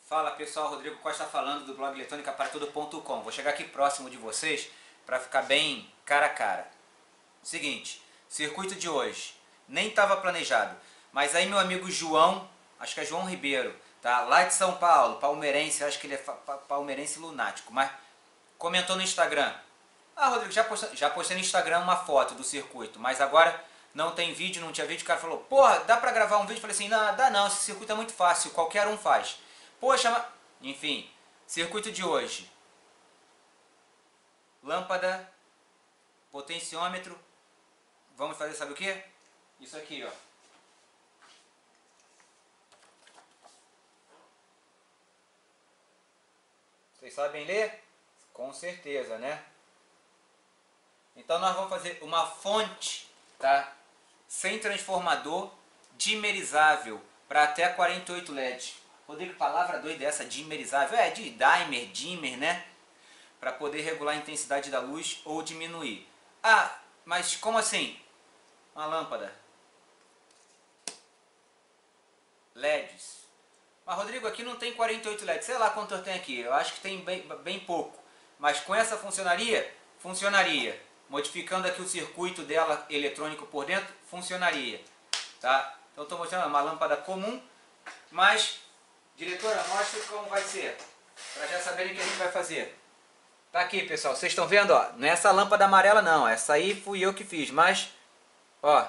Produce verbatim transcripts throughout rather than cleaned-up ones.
Fala pessoal, Rodrigo Costa falando do blog eletrônica para tudo ponto com. Vou chegar aqui próximo de vocês para ficar bem cara a cara. Seguinte, circuito de hoje, nem estava planejado, mas aí meu amigo João, acho que é João Ribeiro, tá? Lá de São Paulo, palmeirense, acho que ele é palmeirense lunático, mas comentou no Instagram. Ah, Rodrigo, já postei, já postei no Instagram uma foto do circuito, mas agora não tem vídeo, não tinha vídeo. O cara falou, porra, dá pra gravar um vídeo? Eu falei assim, não, dá não, esse circuito é muito fácil, qualquer um faz. Poxa, mas... enfim, circuito de hoje. Lâmpada, potenciômetro. Vamos fazer, sabe o que? Isso aqui, ó. Vocês sabem ler? Com certeza, né? Então nós vamos fazer uma fonte, tá? Sem transformador, dimerizável, para até quarenta e oito L E D. Rodrigo, palavra doida essa, dimerizável. É, de dimer, dimmer, né? Para poder regular a intensidade da luz ou diminuir. Ah, mas como assim? Uma lâmpada. L E Ds. Mas Rodrigo, aqui não tem quarenta e oito L E Ds. Sei lá quanto eu tenho aqui. Eu acho que tem bem, bem pouco. Mas com essa funcionaria? Funcionaria. Modificando aqui o circuito dela eletrônico por dentro, funcionaria. Tá? Então estou mostrando uma lâmpada comum, mas, diretora, mostra como vai ser. Para já saberem o que a gente vai fazer. Tá aqui, pessoal. Vocês estão vendo, ó. Não é essa lâmpada amarela, não. Essa aí fui eu que fiz, mas, ó.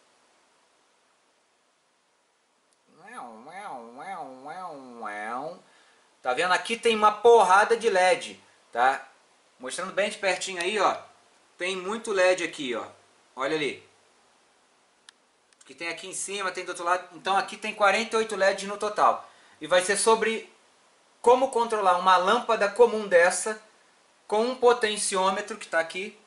Tá vendo? Aqui tem uma porrada de L E D, tá? Mostrando bem de pertinho aí, ó. Tem muito L E D aqui, ó. Olha ali. Que tem aqui em cima, tem do outro lado. Então aqui tem quarenta e oito L E Ds no total. E vai ser sobre como controlar uma lâmpada comum dessa com um potenciômetro que está aqui.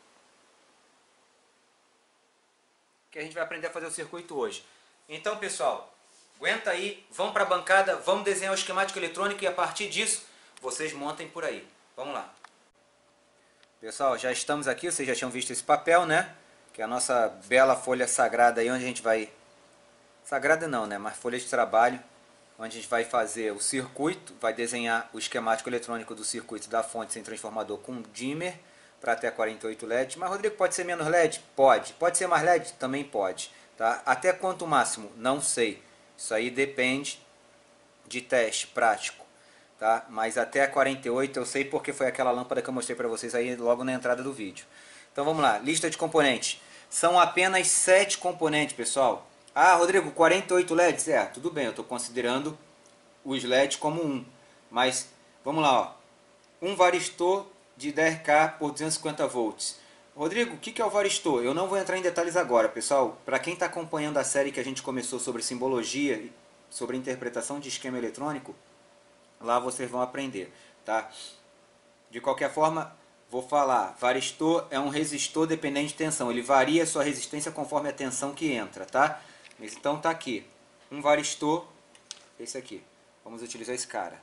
Que a gente vai aprender a fazer o circuito hoje. Então, pessoal, aguenta aí, vamos para a bancada, vamos desenhar o esquemático eletrônico e a partir disso vocês montem por aí. Vamos lá. Pessoal, já estamos aqui, vocês já tinham visto esse papel, né? Que é a nossa bela folha sagrada aí, onde a gente vai... Sagrada não, né? Mas folha de trabalho, onde a gente vai fazer o circuito, vai desenhar o esquemático eletrônico do circuito da fonte sem transformador com dimmer, para até quarenta e oito L E Ds. Mas, Rodrigo, pode ser menos L E D? Pode. Pode ser mais L E D? Também pode. Tá? Até quanto máximo? Não sei. Isso aí depende de teste prático. Tá? Mas até quarenta e oito eu sei porque foi aquela lâmpada que eu mostrei para vocês aí logo na entrada do vídeo. Então vamos lá, lista de componentes. São apenas sete componentes, pessoal. Ah, Rodrigo, quarenta e oito L E Ds? É, tudo bem, eu estou considerando os L E Ds como um. Mas, vamos lá, ó. Um varistor de dez K por duzentos e cinquenta volts. Rodrigo, o que é o varistor? Eu não vou entrar em detalhes agora, pessoal. Para quem está acompanhando a série que a gente começou sobre simbologia, sobre interpretação de esquema eletrônico, lá vocês vão aprender, tá? De qualquer forma, vou falar. Varistor é um resistor dependente de tensão. Ele varia a sua resistência conforme a tensão que entra, tá? Mas então tá aqui. Um varistor, esse aqui. Vamos utilizar esse cara.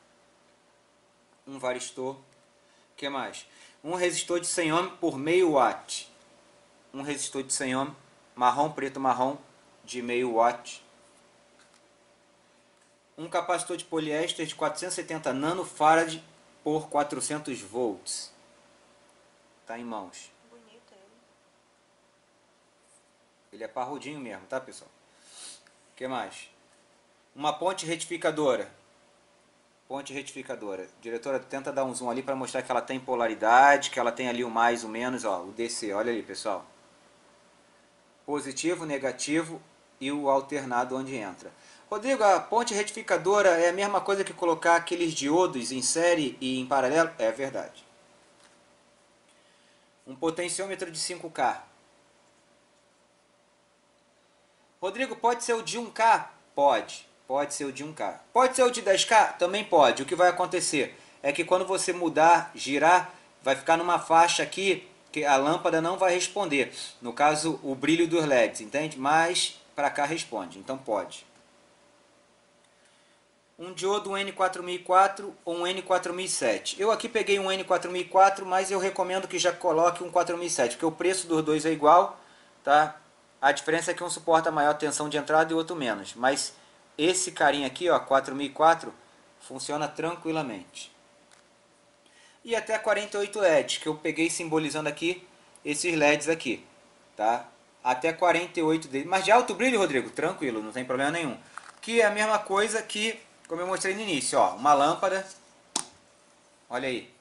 Um varistor. O que mais? Um resistor de cem ohms por meio watt. Um resistor de cem ohms, marrom, preto, marrom, de meio watt. Um capacitor de poliéster de quatrocentos e setenta nanofarad por quatrocentos volts. Tá em mãos. Bonito ele. Ele é parrudinho mesmo, tá, pessoal? O que mais? Uma ponte retificadora. Ponte retificadora. Diretora, tenta dar um zoom ali para mostrar que ela tem polaridade, que ela tem ali o mais, o menos, ó, o D C. Olha ali, pessoal. Positivo, negativo e o alternado onde entra. Rodrigo, a ponte retificadora é a mesma coisa que colocar aqueles diodos em série e em paralelo? É verdade. Um potenciômetro de cinco K. Rodrigo, pode ser o de um K? Pode. Pode ser o de um K. Pode ser o de dez K? Também pode. O que vai acontecer é que quando você mudar, girar, vai ficar numa faixa aqui que a lâmpada não vai responder. No caso, o brilho dos L E Ds, entende? Mas para cá responde. Então pode. Um diodo um N quatro mil e quatro ou um N quatro mil e sete. Eu aqui peguei um N quatro mil e quatro, mas eu recomendo que já coloque um quatro mil e sete, porque o preço dos dois é igual, tá? A diferença é que um suporta maior tensão de entrada e o outro menos. Mas esse carinha aqui, ó, quatro mil e quatro, funciona tranquilamente. E até quarenta e oito L E Ds, que eu peguei simbolizando aqui esses L E Ds aqui, tá? Até quarenta e oito deles. Mas de alto brilho, Rodrigo, tranquilo, não tem problema nenhum. Que é a mesma coisa que, como eu mostrei no início, ó, uma lâmpada, olha aí,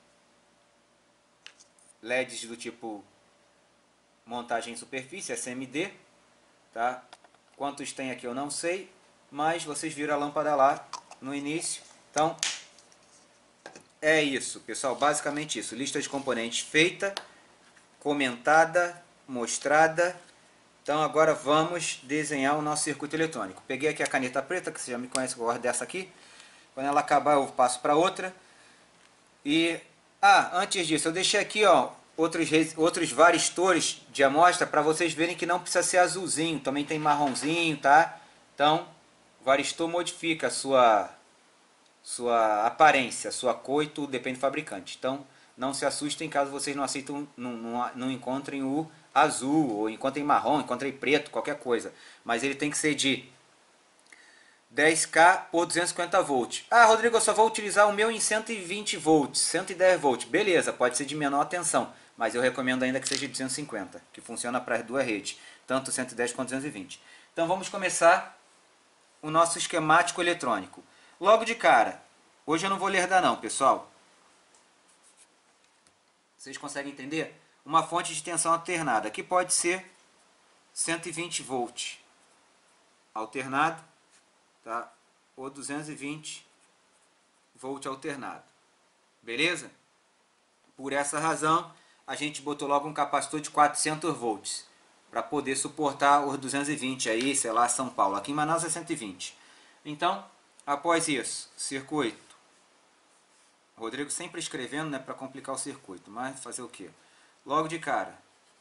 L E Ds do tipo montagem em superfície, S M D, tá? Quantos tem aqui eu não sei, mas vocês viram a lâmpada lá no início. Então, é isso, pessoal, basicamente isso. Lista de componentes feita, comentada, mostrada. Então agora vamos desenhar o nosso circuito eletrônico. Peguei aqui a caneta preta, que você já me conhece, eu gosto dessa aqui. Quando ela acabar eu passo para outra. E, ah, antes disso, eu deixei aqui, ó, outros, outros varistores de amostra para vocês verem que não precisa ser azulzinho, também tem marronzinho, tá? Então, o varistor modifica a sua, sua aparência, sua cor e tudo, depende do fabricante. Então, não se assustem caso vocês não aceitam, não, não, não encontrem o azul, ou encontrem marrom, encontrem preto, qualquer coisa. Mas ele tem que ser de dez K por duzentos e cinquenta volts. Ah, Rodrigo, eu só vou utilizar o meu em cento e vinte volts, cento e dez volts. Beleza, pode ser de menor tensão, mas eu recomendo ainda que seja de duzentos e cinquenta, que funciona para as duas redes, tanto cento e dez quanto duzentos e vinte. Então vamos começar o nosso esquemático eletrônico. Logo de cara, hoje eu não vou lerdar não, pessoal. Vocês conseguem entender? Uma fonte de tensão alternada, que pode ser cento e vinte volts alternado, tá? Ou duzentos e vinte volts alternado. Beleza? Por essa razão, a gente botou logo um capacitor de quatrocentos volts para poder suportar os duzentos e vinte aí, sei lá, São Paulo. Aqui em Manaus é cento e vinte. Então, após isso, circuito. Rodrigo sempre escrevendo, né, para complicar o circuito, mas fazer o quê? Logo de cara,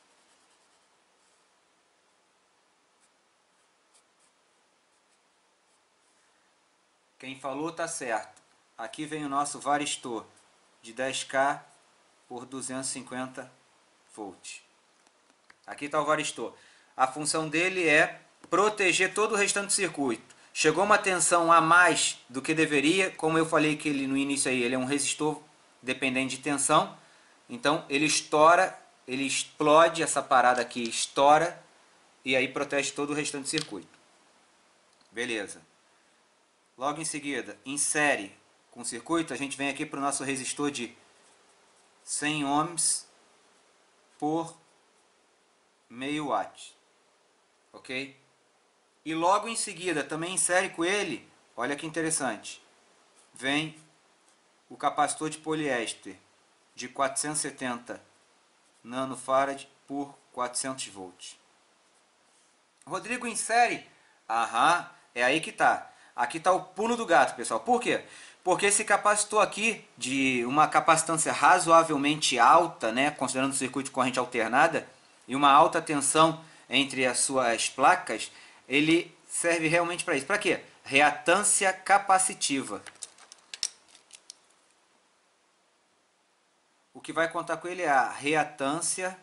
quem falou tá certo. Aqui vem o nosso varistor de dez K por duzentos e cinquenta volts. Aqui está o varistor. A função dele é proteger todo o restante do circuito. Chegou uma tensão a mais do que deveria, como eu falei que ele no início aí, ele é um resistor dependente de tensão. Então ele estoura, ele explode, essa parada aqui estoura e aí protege todo o restante do circuito. Beleza. Logo em seguida, insere com o circuito, a gente vem aqui para o nosso resistor de cem ohms por meio watt, ok? E logo em seguida, também insere com ele, olha que interessante, vem o capacitor de poliéster de quatrocentos e setenta nanofarad por quatrocentos volts. Rodrigo, insere? Aham, é aí que tá. Aqui está o pulo do gato, pessoal. Por quê? Porque esse capacitor aqui, de uma capacitância razoavelmente alta, né, considerando o circuito de corrente alternada, e uma alta tensão entre as suas placas, ele serve realmente para isso. Para quê? Reatância capacitiva. O que vai contar com ele é a reatância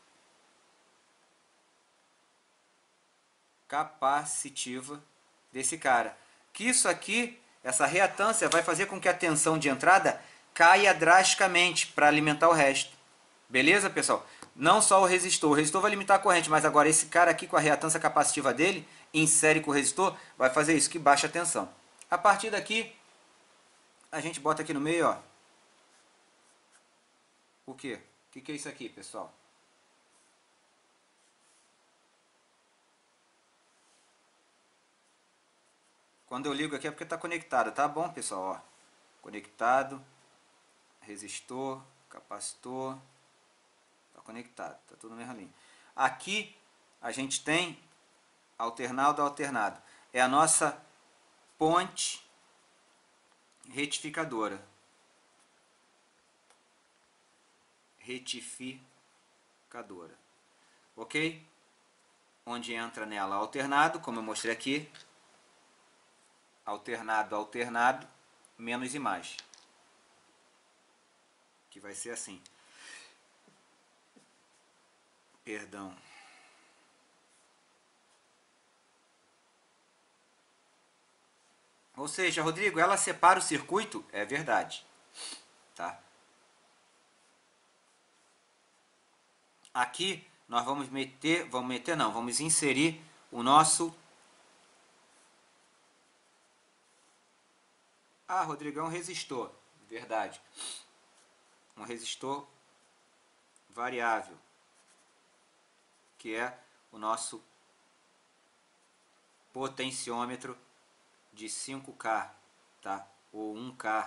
capacitiva desse cara. Que isso aqui, essa reatância, vai fazer com que a tensão de entrada caia drasticamente para alimentar o resto. Beleza, pessoal? Não só o resistor. O resistor vai limitar a corrente, mas agora esse cara aqui com a reatância capacitiva dele, insere com o resistor, vai fazer isso, que baixa a tensão. A partir daqui, a gente bota aqui no meio, ó. O quê? O que, que é isso aqui, pessoal? Quando eu ligo aqui é porque está conectado, tá bom, pessoal? Ó, conectado, resistor, capacitor, está conectado, está tudo na mesma linha. Aqui a gente tem alternado alternado. É a nossa ponte retificadora. Retificadora. Ok? Onde entra nela alternado, como eu mostrei aqui. Alternado, alternado, menos e mais. Que vai ser assim. Perdão. Ou seja, Rodrigo, ela separa o circuito? É verdade. Tá? Aqui nós vamos meter, vamos meter não, vamos inserir o nosso... Ah, Rodrigo, é um resistor. Verdade. Um resistor variável, que é o nosso potenciômetro de cinco K, tá? Ou um K,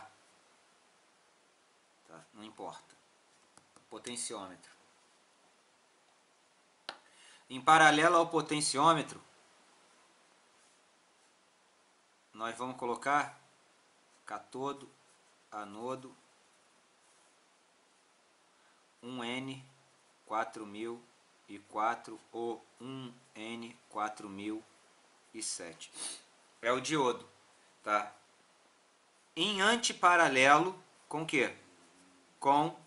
tá? Não importa. Potenciômetro. Em paralelo ao potenciômetro, nós vamos colocar catodo, anodo, um N quatro mil e quatro ou um N quatro mil e sete. É o diodo, tá? Em antiparalelo com o quê? Com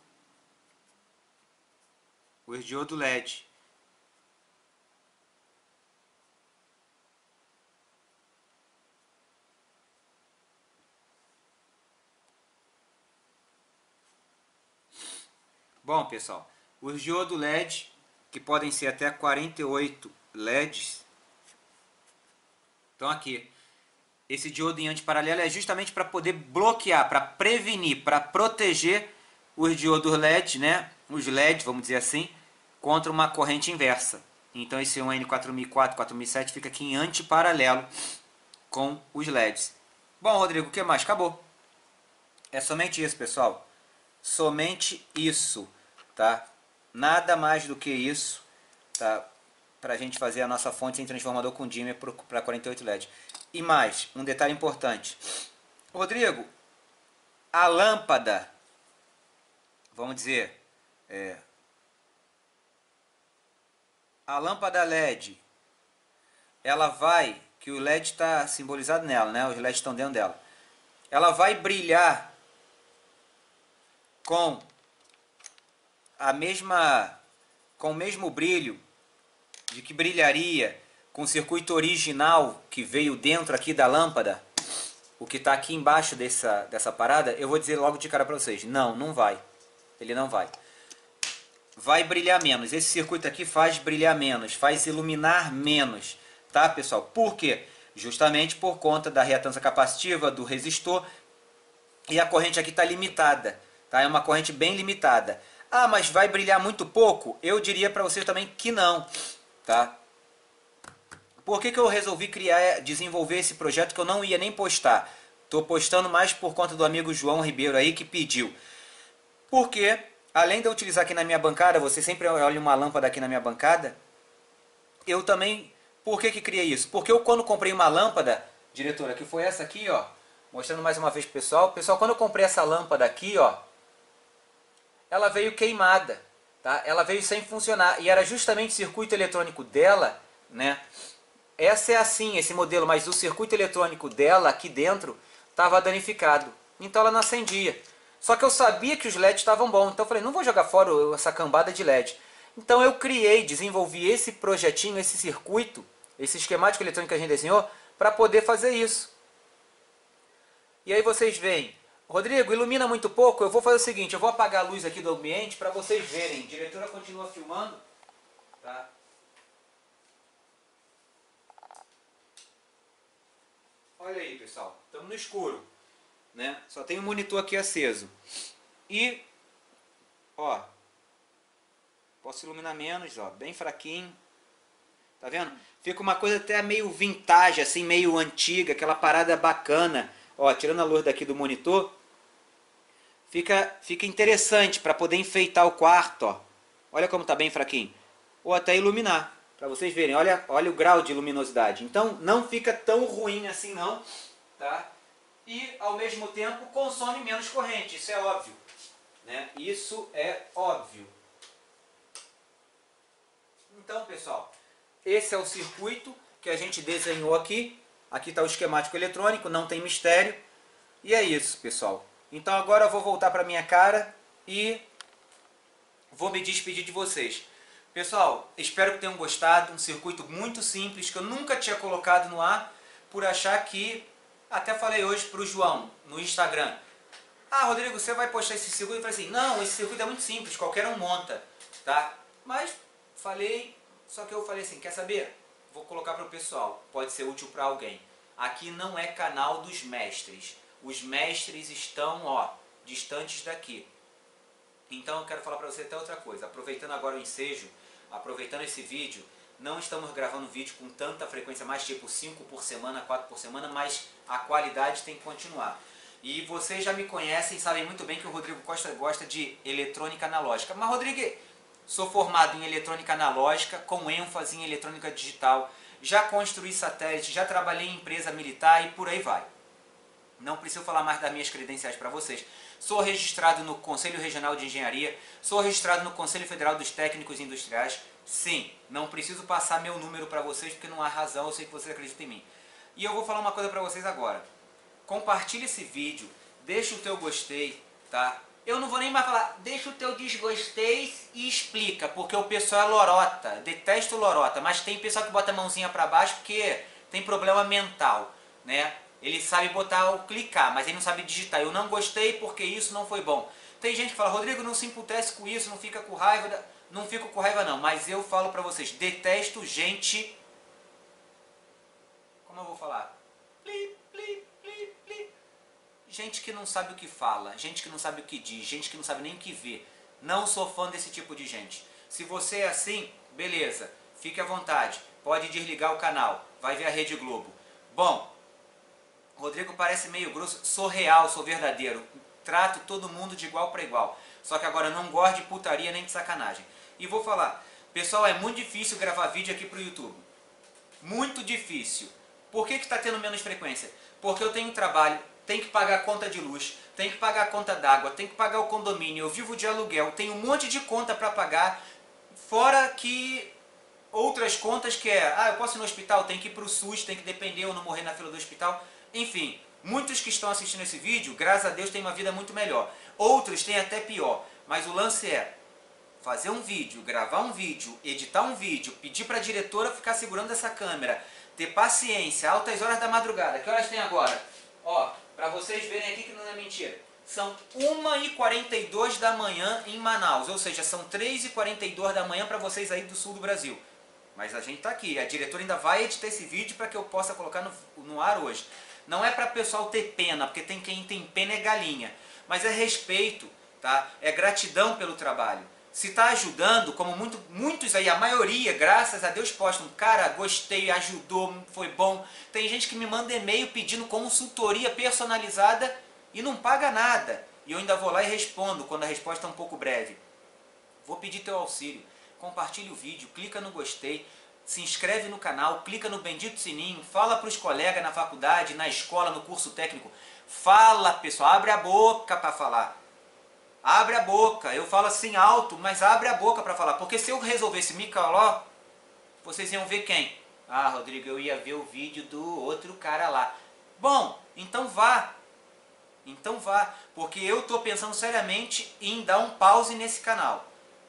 o diodo L E D. Bom, pessoal, os diodos L E D, que podem ser até quarenta e oito L E Ds, estão aqui. Esse diodo em antiparalelo é justamente para poder bloquear, para prevenir, para proteger os diodos L E D, né? Os L E D, vamos dizer assim, contra uma corrente inversa. Então esse um N quatro mil e quatro, quatro mil e sete fica aqui em antiparalelo com os L E Ds. Bom, Rodrigo, o que mais? Acabou. É somente isso, pessoal. Somente isso, tá? Nada mais do que isso, tá? Para a gente fazer a nossa fonte sem transformador com dimmer para quarenta e oito L E D. E mais, um detalhe importante. Rodrigo, a lâmpada, vamos dizer, é, a lâmpada L E D, ela vai, que o L E D está simbolizado nela, né? Os L E Ds estão dentro dela. Ela vai brilhar com a mesma, com o mesmo brilho de que brilharia com o circuito original que veio dentro aqui da lâmpada, o que está aqui embaixo dessa, dessa parada. Eu vou dizer logo de cara para vocês, não, não vai. Ele não vai. Vai brilhar menos. Esse circuito aqui faz brilhar menos, faz iluminar menos, tá, pessoal? Por quê? Justamente por conta da reatância capacitiva, do resistor, e a corrente aqui está limitada, tá? É uma corrente bem limitada. Ah, mas vai brilhar muito pouco? Eu diria para vocês também que não, tá? Por que que eu resolvi criar, desenvolver esse projeto que eu não ia nem postar? Estou postando mais por conta do amigo João Ribeiro aí que pediu. Porque, além de eu utilizar aqui na minha bancada, você sempre olha uma lâmpada aqui na minha bancada, eu também... Por que que criei isso? Porque eu quando comprei uma lâmpada, diretora, que foi essa aqui, ó, mostrando mais uma vez pro pessoal. Pessoal, quando eu comprei essa lâmpada aqui, ó, ela veio queimada, tá? Ela veio sem funcionar. E era justamente o circuito eletrônico dela, né? Essa é assim, esse modelo, mas o circuito eletrônico dela aqui dentro estava danificado. Então ela não acendia. Só que eu sabia que os L E Ds estavam bons. Então eu falei, não vou jogar fora essa cambada de L E D. Então eu criei, desenvolvi esse projetinho, esse circuito, esse esquemático eletrônico que a gente desenhou, para poder fazer isso. E aí vocês veem, Rodrigo, ilumina muito pouco, eu vou fazer o seguinte, eu vou apagar a luz aqui do ambiente para vocês verem. A diretora continua filmando, tá? Olha aí, pessoal, estamos no escuro, né? Só tem o monitor aqui aceso. E, ó, posso iluminar menos, ó, bem fraquinho. Tá vendo? Fica uma coisa até meio vintage, assim, meio antiga, aquela parada bacana. Ó, tirando a luz daqui do monitor, fica, fica interessante para poder enfeitar o quarto, ó. Olha como tá bem fraquinho. Ou até iluminar, para vocês verem. Olha, olha o grau de luminosidade. Então, não fica tão ruim assim não, tá? E, ao mesmo tempo, consome menos corrente. Isso é óbvio, né? Isso é óbvio. Então, pessoal, esse é o circuito que a gente desenhou aqui. Aqui está o esquemático eletrônico, não tem mistério. E é isso, pessoal. Então agora eu vou voltar para a minha cara e vou me despedir de vocês. Pessoal, espero que tenham gostado. Um circuito muito simples que eu nunca tinha colocado no ar por achar que Até falei hoje pro João, no Instagram. Ah, Rodrigo, você vai postar esse circuito? Eu falei assim, não, esse circuito é muito simples, qualquer um monta, tá? Mas falei, só que eu falei assim, quer saber? Vou colocar para o pessoal, pode ser útil para alguém. Aqui não é canal dos mestres. Os mestres estão, ó, distantes daqui. Então eu quero falar para você até outra coisa. Aproveitando agora o ensejo, aproveitando esse vídeo, não estamos gravando vídeo com tanta frequência, mais tipo cinco por semana, quatro por semana, mas a qualidade tem que continuar. E vocês já me conhecem, sabem muito bem que o Rodrigo Costa gosta de eletrônica analógica. Mas, Rodrigo, sou formado em eletrônica analógica, com ênfase em eletrônica digital. Já construí satélite, já trabalhei em empresa militar e por aí vai. Não preciso falar mais das minhas credenciais para vocês. Sou registrado no Conselho Regional de Engenharia, sou registrado no Conselho Federal dos Técnicos Industriais. Sim, não preciso passar meu número para vocês porque não há razão, eu sei que vocês acreditam em mim. E eu vou falar uma coisa para vocês agora. Compartilhe esse vídeo, deixa o teu gostei, tá? Eu não vou nem mais falar, deixa o teu desgostei e explica, porque o pessoal é lorota, detesto lorota, mas tem pessoal que bota a mãozinha para baixo porque tem problema mental, né? Ele sabe botar o clicar, mas ele não sabe digitar. Eu não gostei porque isso não foi bom. Tem gente que fala, Rodrigo, não se imputece com isso, não fica com raiva. Da... Não fico com raiva não, mas eu falo pra vocês, detesto gente... Como eu vou falar? Pli, pli, pli, pli. Gente que não sabe o que fala, gente que não sabe o que diz, gente que não sabe nem o que vê. Não sou fã desse tipo de gente. Se você é assim, beleza, fique à vontade. Pode desligar o canal, vai ver a Rede Globo. Bom... Rodrigo parece meio grosso, sou real, sou verdadeiro, trato todo mundo de igual para igual. Só que agora não gosto de putaria nem de sacanagem. E vou falar, pessoal, é muito difícil gravar vídeo aqui pro YouTube. Muito difícil. Por que que está tendo menos frequência? Porque eu tenho trabalho, tenho que pagar a conta de luz, tenho que pagar a conta d'água, tenho que pagar o condomínio, eu vivo de aluguel, tenho um monte de conta para pagar, fora que outras contas que é, ah, eu posso ir no hospital, tenho que ir pro SUS, tenho que depender ou não morrer na fila do hospital. Enfim, muitos que estão assistindo esse vídeo, graças a Deus, têm uma vida muito melhor. Outros têm até pior. Mas o lance é fazer um vídeo, gravar um vídeo, editar um vídeo, pedir para a diretora ficar segurando essa câmera, ter paciência, altas horas da madrugada. Que horas tem agora? Ó, para vocês verem aqui que não é mentira. São uma e quarenta e dois da manhã em Manaus, ou seja, são três e quarenta e dois da manhã para vocês aí do sul do Brasil. Mas a gente está aqui, a diretora ainda vai editar esse vídeo para que eu possa colocar no, no ar hoje. Não é para o pessoal ter pena, porque tem quem tem pena é galinha. Mas é respeito, tá? É gratidão pelo trabalho. Se está ajudando, como muito, muitos aí, a maioria, graças a Deus, postam, cara, gostei, ajudou, foi bom. Tem gente que me manda e-mail pedindo consultoria personalizada e não paga nada. E eu ainda vou lá e respondo, quando a resposta é um pouco breve. Vou pedir teu auxílio. Compartilhe o vídeo, clica no gostei, se inscreve no canal, clica no bendito sininho, fala para os colegas na faculdade, na escola, no curso técnico. Fala, pessoal, abre a boca para falar. Abre a boca, eu falo assim alto, mas abre a boca para falar. Porque se eu resolvesse me calar, vocês iam ver quem? Ah, Rodrigo, eu ia ver o vídeo do outro cara lá. Bom, então vá. Então vá, porque eu estou pensando seriamente em dar um pause nesse canal.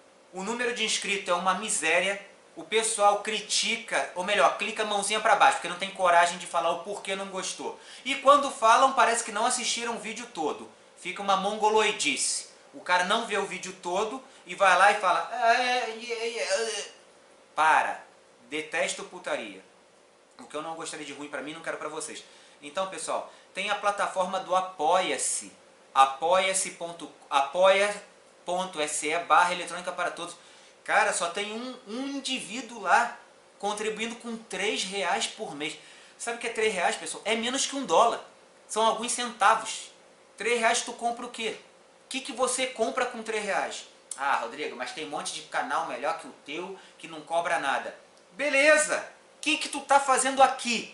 O número de inscritos é uma miséria, o pessoal critica, ou melhor, clica a mãozinha para baixo, porque não tem coragem de falar o porquê não gostou. E quando falam, parece que não assistiram o vídeo todo. Fica uma mongoloidice. O cara não vê o vídeo todo e vai lá e fala... Para, detesto putaria. O que eu não gostaria de ruim para mim, não quero para vocês. Então, pessoal, tem a plataforma do Apoia-se. Apoia-se ponto se barra eletrônica para todos. Cara, só tem um, um indivíduo lá contribuindo com três reais por mês. Sabe o que é três reais, pessoal? É menos que um dólar. São alguns centavos. três reais tu compra o quê? O que, que você compra com três reais? Ah, Rodrigo, mas tem um monte de canal melhor que o teu que não cobra nada. Beleza! O que, que tu tá fazendo aqui?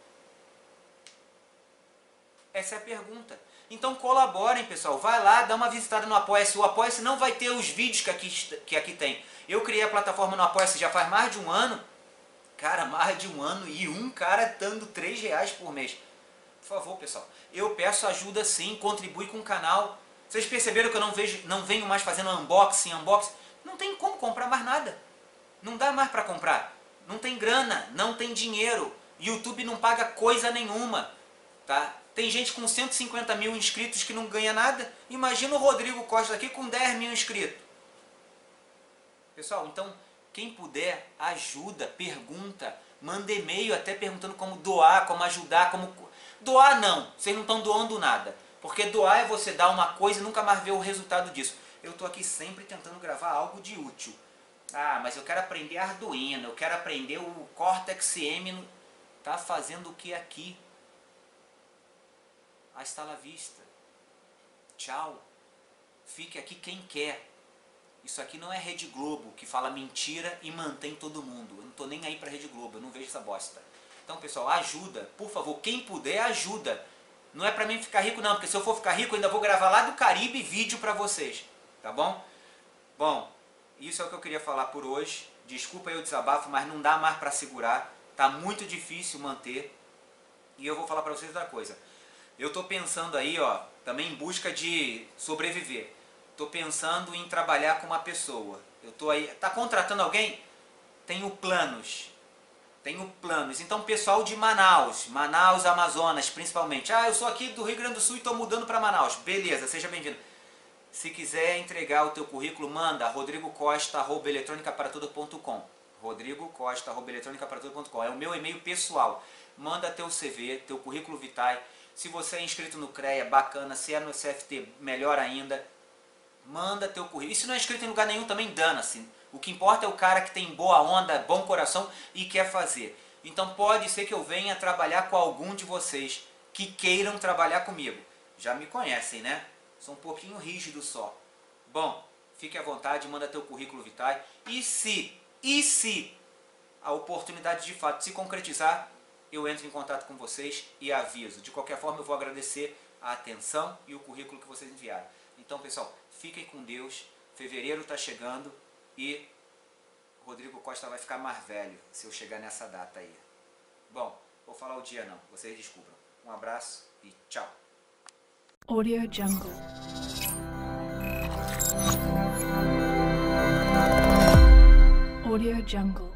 Essa é a pergunta. Então colaborem, pessoal. Vai lá, dá uma visitada no Apoia-se. O Apoia-se não vai ter os vídeos que aqui, que aqui tem. Eu criei a plataforma no Apoia-se já faz mais de um ano. Cara, mais de um ano e um cara dando três reais por mês. Por favor, pessoal. Eu peço ajuda sim, contribui com o canal. Vocês perceberam que eu não, vejo, não venho mais fazendo unboxing, unboxing? Não tem como comprar mais nada. Não dá mais para comprar. Não tem grana, não tem dinheiro. YouTube não paga coisa nenhuma. Tá? Tem gente com cento e cinquenta mil inscritos que não ganha nada. Imagina o Rodrigo Costa aqui com dez mil inscritos. Pessoal, então, quem puder, ajuda, pergunta, manda e-mail até perguntando como doar, como ajudar, como... Doar não, vocês não estão doando nada. Porque doar é você dar uma coisa e nunca mais ver o resultado disso. Eu estou aqui sempre tentando gravar algo de útil. Ah, mas eu quero aprender Arduino, eu quero aprender o Cortex M. Tá fazendo o que aqui? Hasta la vista. Tchau. Fique aqui quem quer. Isso aqui não é Rede Globo, que fala mentira e mantém todo mundo. Eu não estou nem aí para Rede Globo, eu não vejo essa bosta. Então, pessoal, ajuda. Por favor, quem puder, ajuda. Não é para mim ficar rico, não, porque se eu for ficar rico, eu ainda vou gravar lá do Caribe vídeo para vocês. Tá bom? Bom, isso é o que eu queria falar por hoje. Desculpa aí o desabafo, mas não dá mais para segurar. Tá muito difícil manter. E eu vou falar para vocês outra coisa. Eu estou pensando aí, ó, também em busca de sobreviver. Estou pensando em trabalhar com uma pessoa. Eu tô aí, tá contratando alguém? Tenho planos. Tenho planos. Então, pessoal de Manaus, Manaus, Amazonas, principalmente. Ah, eu sou aqui do Rio Grande do Sul e estou mudando para Manaus. Beleza, seja bem-vindo. Se quiser entregar o teu currículo, manda rodrigo costa arroba eletrônica para tudo ponto com. rodrigo costa arroba eletrônica para tudo ponto com. É o meu e-mail pessoal. Manda teu C V, teu currículo vitae. Se você é inscrito no CREA, bacana. Se é no C F T, melhor ainda. Manda teu currículo. E se não é inscrito em lugar nenhum, também dana-se. O que importa é o cara que tem boa onda, bom coração e quer fazer. Então pode ser que eu venha trabalhar com algum de vocês que queiram trabalhar comigo. Já me conhecem, né? Sou um pouquinho rígido só. Bom, fique à vontade, manda teu currículo vitae. E se, e se a oportunidade de fato se concretizar, eu entro em contato com vocês e aviso. De qualquer forma, eu vou agradecer a atenção e o currículo que vocês enviaram. Então, pessoal, fiquem com Deus. Fevereiro está chegando e Rodrigo Costa vai ficar mais velho se eu chegar nessa data aí. Bom, vou falar o dia não, vocês descubram. Um abraço e tchau. Audio Jungle. Audio Jungle.